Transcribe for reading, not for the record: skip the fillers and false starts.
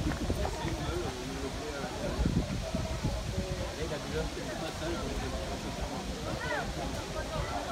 Là, il a déjà fait le passage, donc